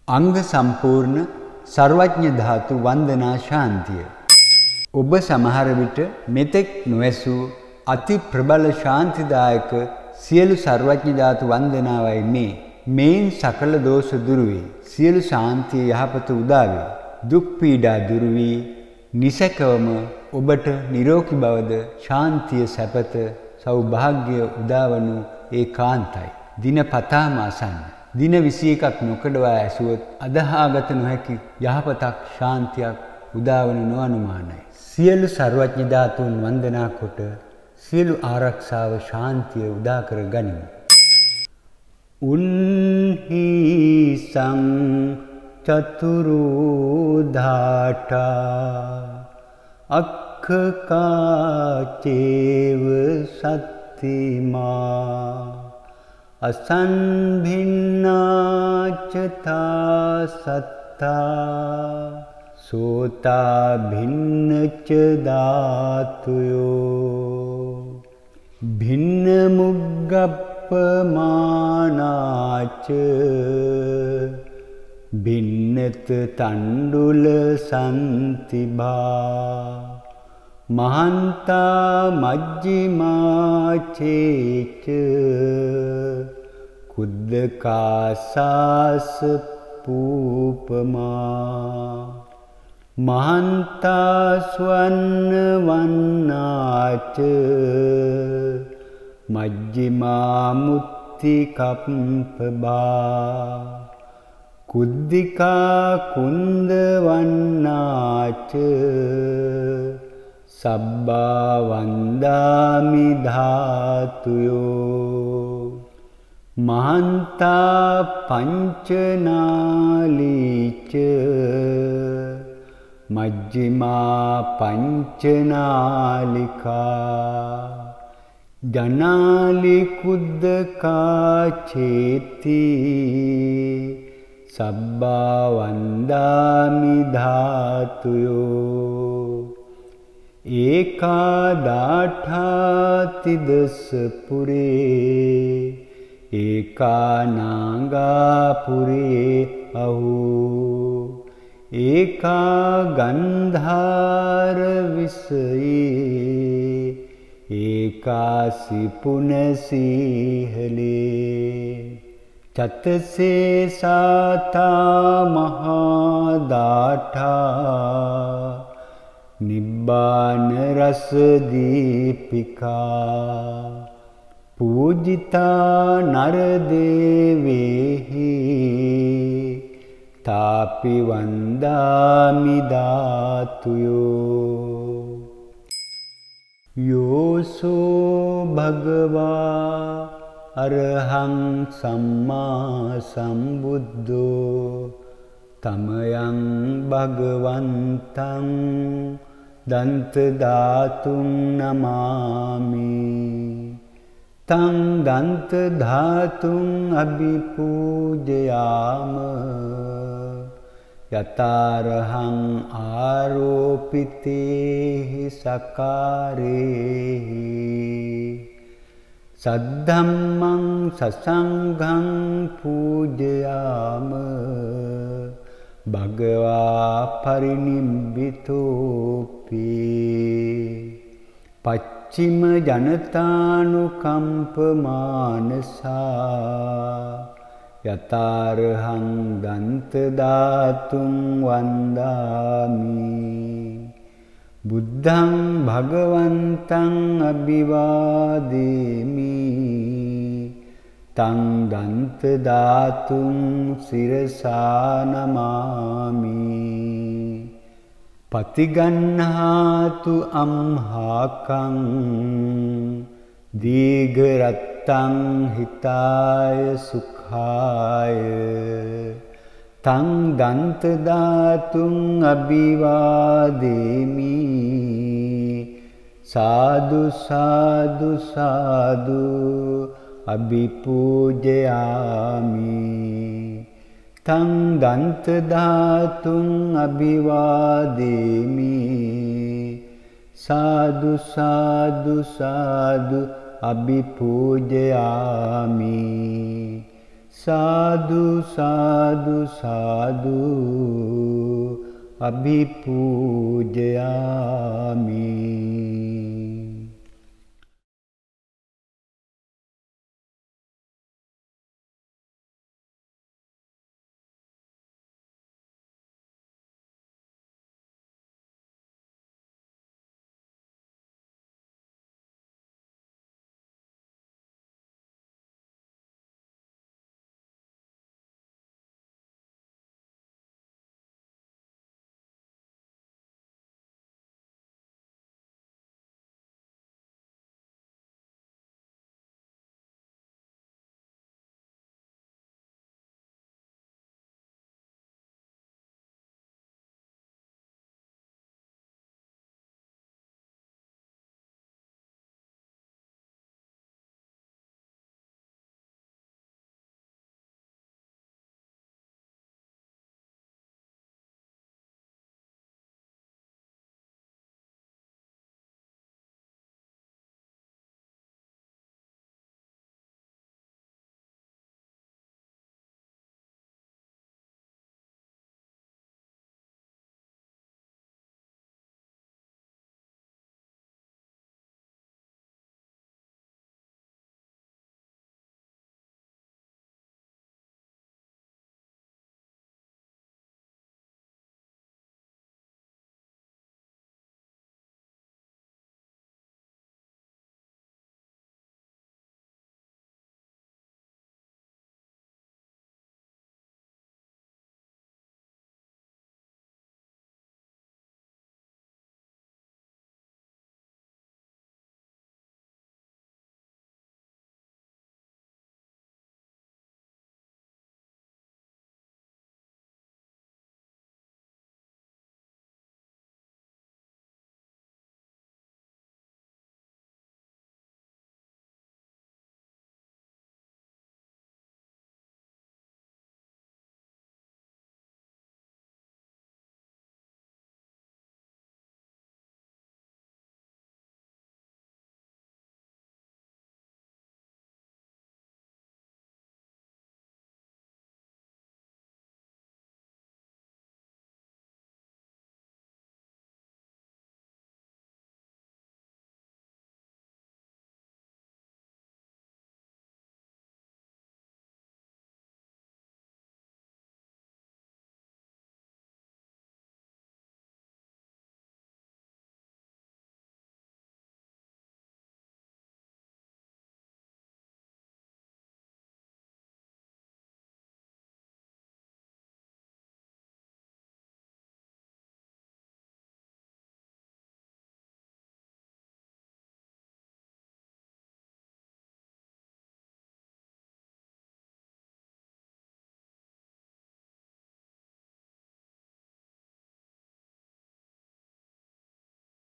අංග සම්පූර්ණ සර්වඥ ධාතු වන්දනා ශාන්තිය. ඔබ සමහර විට මෙතෙක් නොඇසූ අති ප්‍රබල ශාන්තිදායක සියලු සර්වඥ ධාතු වන්දනාවයි මේ. මේන් සකල දෝෂ දුරු වේ. සියලු ශාන්තිය යහපත උදා වේ. දුක් පීඩා දුරු වී නිසකවම ඔබට නිරෝගී බවද ශාන්තිය සැපත සෞභාග්‍ය උදාවනු ඒකාන්තයි. දිනපතාම අසන්න. දින 21ක් නොකඩවා ඇසුවොත් අදහාගත නොහැකි යහපතක් ශාන්තියක් උදාවනු නොඅනුමානයි. සියලු සර්වඥ ධාතුන් වන්දනා කොට සියලු ආරක්ෂාව ශාන්තිය උදා කර ගනිමු. උන්හි සං චතුරු ධාඨා අක්ඛකාචේව සත්තිමා අසන්භින්නාචතා සත්තා සෝතා භින්නච ධාතුයෝ භින්න මුග්ගප්පමානාච භින්නත තණ්ඩුල සන්තිභා මහන්තා මජ්ජිමාචේච කුද්දකාසාස පූපමා මහන්තා ස්වන්න වන්නාච මජ්ජිමා මුත්ති කප්පබා කුද්දිකා කුන්ද වන්නාච සබ්බා වන්දාමි ධාතුයෝ මහන්තා පංචනාලීච මජ්ජිමා පංචනාලිකා ජනාලි කුද්දකා චේති සබ්බා වන්දාමි ධාතුයෝ ඒකා දාඨාති දස පුරේ ඒකා නාගා පුරේ අහෝ ඒකා ගන්ධාර විසයේ ඒකාසි පුනසීහලේ චතසේ සාතා මහා දාඨා නිබ්බාන රස දීපිකා පූජිතා නර දේවේහි තාපි වන්දාමි ධාතුයෝ යෝසෝ භගවා අරහං සම්මා සම්බුද්ධෝ තමයං භගවන්තං දන්ත ධාතුං නමාමි තං දන්ත ධාතුං අභිපූජයාම යතාරහං ආරෝපිතේහි සකාරේහි සද්ධම්මං සසංඝං පූජයාම භගවා පරිනිබ්බිතෝපි පච්චිම ජනතානුකම්පමානසා යතාරහං දන්ත ධාතුං වන්දාමි බුද්ධං භගවන්තං අභිවාදේමි තං දන්ත ධාතුං සිරසා නමාමි පතිගන්හාතු අම්හාකං දීඝරත්තං හිතාය සුඛාය තං දන්ත ධාතුං අභිවාදේමි සාදු සාදු සාදු අභිපූජයාමි තං දන්ත ධාතුං අභිවාදේමි සාදු සාදු සාදු අභිපූජයාමි साधु साधु साधु अभिपूजयामि।